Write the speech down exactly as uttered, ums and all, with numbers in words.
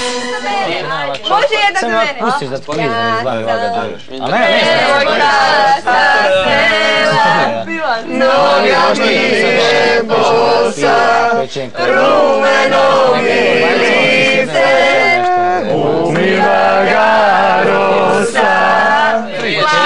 Može jedna za mene. Samo pustiš da ponijem da izgledam. A ne, ne, Devojka sa sela, noga mi je bosa, rumenog lice, umiva ga rosa.